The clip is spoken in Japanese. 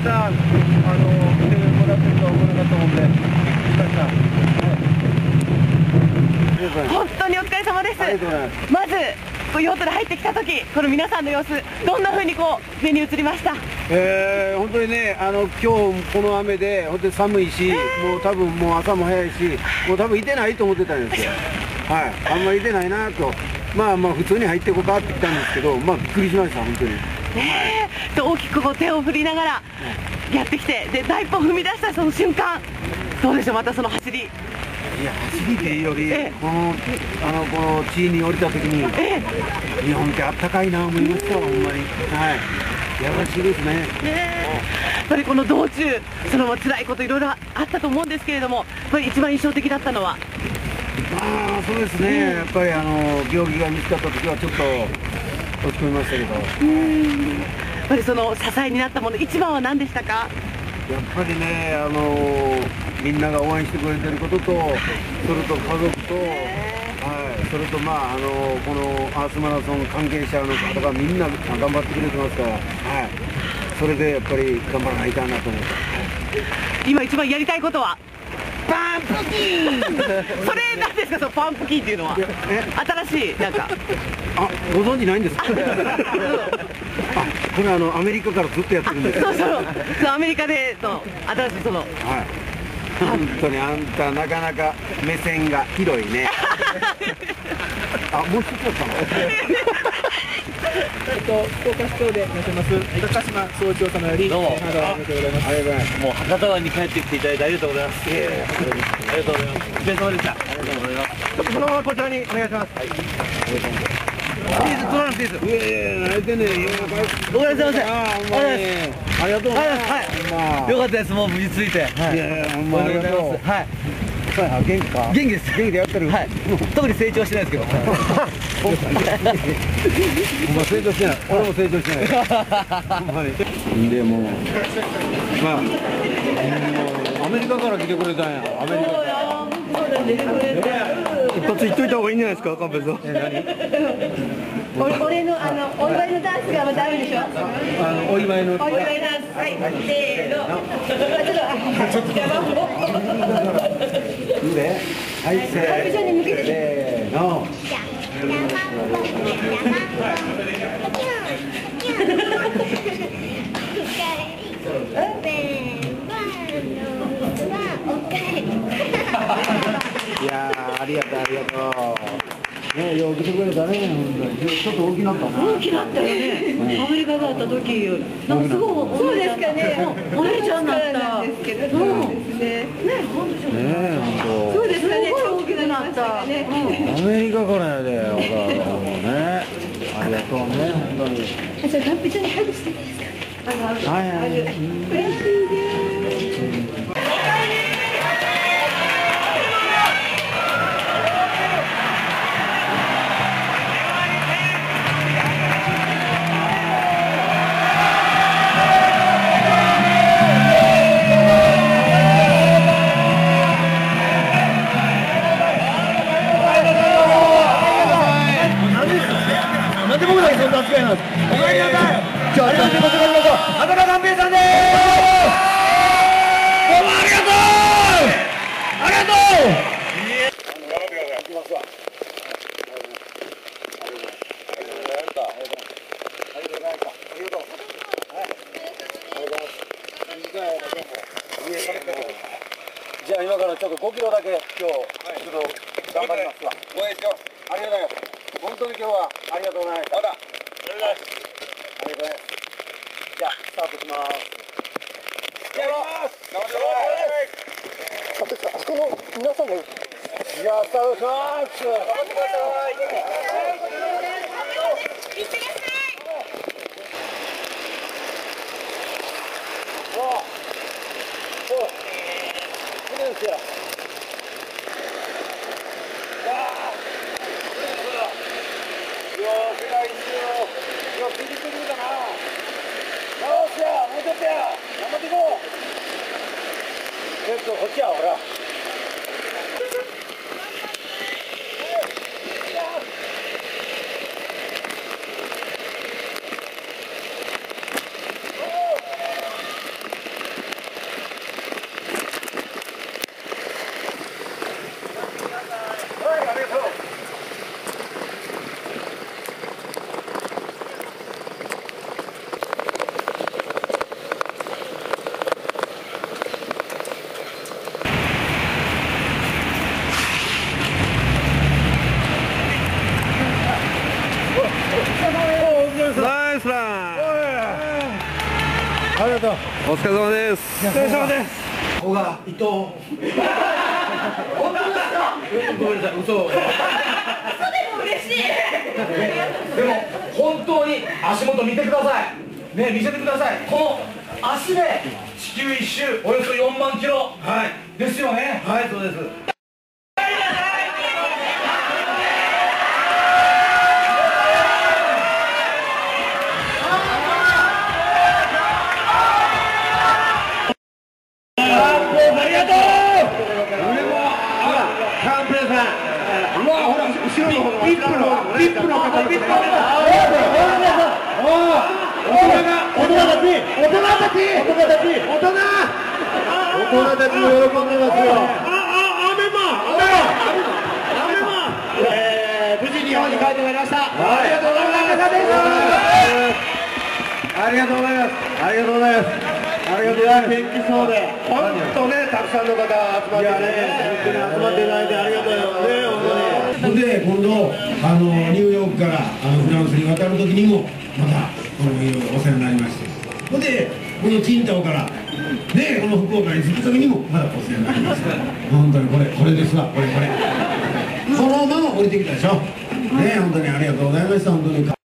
た、見てもらってるとは思わなかったもんで、来ました。 本当にお疲れ様です。 ありがとうございます。 まずヨートで入ってきた時、この皆さんの様子、どんな風にこう目に映りました？ 本当にね、今日この雨で本当に寒いし、もう多分もう朝も早いし、もう多分いてないと思ってたんですよ。はい、あんまりいてないなと。まあ普通に入ってこうかって来たんですけど、びっくりしました本当に。 で大きくこう手を振りながらやってきて、で第一歩踏み出したその瞬間、どうでしょう、またその走り。 いや、走りっていうより、この地に降りた時に、日本ってあったかいな思いました、ほんまに。はい、優しいですね。 やっぱりこの道中、辛いこといろいろあったと思うんですけれども、やっぱり一番印象的だったのは。 そうですね、やっぱり病気が見つかった時はちょっと落ち込みましたけど、 やっぱりその支えになったもの、一番は何でしたか？ やっぱりね、みんなが応援してくれてることと、それと家族と、それとこのアースマラソン関係者の方がみんな頑張ってくれてますから、それでやっぱり頑張らないかなと思って。 今一番やりたいことは？ パンプキンそれ何ですか、そのパンプキンっていうのは。新しいなんか。 ご存知ないんですか？これアメリカからずっとやってるんです。 そうアメリカで新しい本当にあんたなかなか目線が広いね。もう一つだったの？ 福岡市長でいらっしゃいます高島総長様より、 どうも、 ありがとうございます。 もう博多湾に帰ってきていただいてありがとうございます。ありがとうございます。お疲れ様でした。ありがとうございます。 そのままこちらにお願いします。はい。プリーズ、トランプです。慣れてねえよ。 お疲れ様です。 ありがとうございます。 よかったです。もう無事ついて。 いやほんまありがとう。 はい。 元気か？ 元気です。 元気でやってる。 はい。特に成長してないですけど。 お前成長してない。俺も成長してない。ほんまに。でもアメリカから来てくれたんや。アメリカ。一発言っといた方がいいんじゃないですか、カンペさん。 俺のお祝いのダンスがまたあるでしょ。 お祝いの。 お祝いダンス。はい。せーの。ちょっと。 はい、せーの。いやありがとう。ね、よう来てくれたね、ちょっと大きなったな。 大きなったよね。アメリカだった時より、なんかすごいそうですかね。 お姉ちゃんだった。 なんですけど。そうですね。 本当じゃん。 そうですかね。 大きくなった。 アメリカからやで、ね。ありがとうね、本当に。 じゃあ、カンペちゃんにハグしていいですか。 はい。 嬉しいです。 なんで僕だけそんな扱いなんですか。お帰りなさい。じゃあありがとうございます。博多寛平さんです。どうもありがとう。ありがとう。じゃあ今からちょっと5キロだけ今日ちょっと頑張りますわ。応援しよう。ありがとうございます。本当に今日はありがとうございます。また。ありがとうございます。じゃあスタートします。じゃあ行きます。頑張ってください。あそこの皆さんも。じゃあスタートします。頑張ってください。いってらっしゃい。ですよ。ピリピリだな。よっしゃ、もうちょっとや。頑張っていこう。こっちや、ほら。 ありがとう。 お疲れ様です。 お疲れ様です。小川、伊藤。ごめんなさい、嘘。 嬉しい。 でも本当に足元見てくださいね、見せてください。この足で地球一周およそ4万キロ、はい、ですよね。 はい、そうです。 無事日本に帰ってまいりました。ありがとうございます。 ありがとうございます。ありがとうございます。ありがとうございます。元気そうで、本当ね、たくさんの方集まってね、本当に集まっていただいてありがとうよね、本当に。で、今度ニューヨークからフランスに渡る時にもまたいろいろお世話になりまして、でこの青島からね、この福岡に着く時にもまだお世話になりました。本当にこれですわ、これ。そのまま降りてきたでしょ。ね、本当にありがとうございました。本当に。